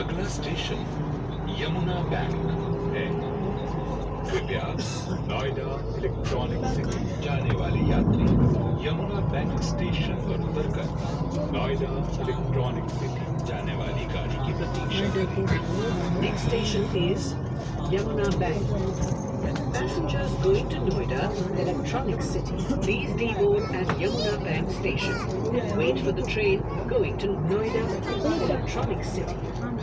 अगला station Yamuna bank है। कृपया नोएडा इलेक्ट्रॉनिक सिटी जाने वाले यात्री यमुना बैंक स्टेशन पर उतरकर नोएडा इलेक्ट्रॉनिक सिटी जाने वाली गाड़ी की प्रतीक्षा करें। Next station is Yamuna Bank. Passengers going to Noida Electronic City, please deboard at Yamuna Bank station and wait for the train going to Noida Electronic City.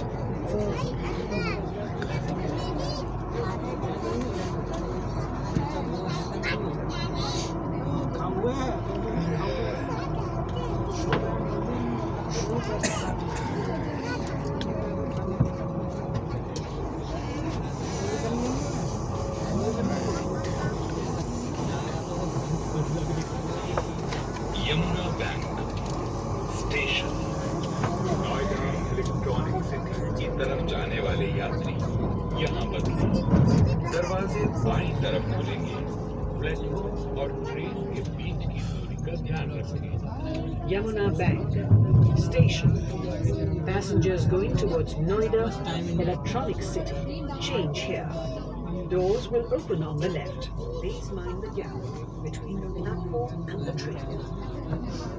Yamuna Bank station. Noida Electronic City की तरफ जाने वाले यात्री यहाँ बदलें। दरवाजे बाईं तरफ खुलेंगे। प्लेटफॉर्म और ट्रेन के बीच की दूरी का ध्यान रखें। Yamuna Bank station. Passengers going towards Noida Electronic City, change here. Doors will open on the left. Please mind the gap between the platform and the train.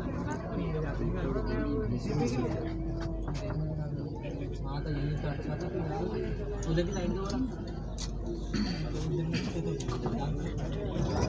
उधर की साइड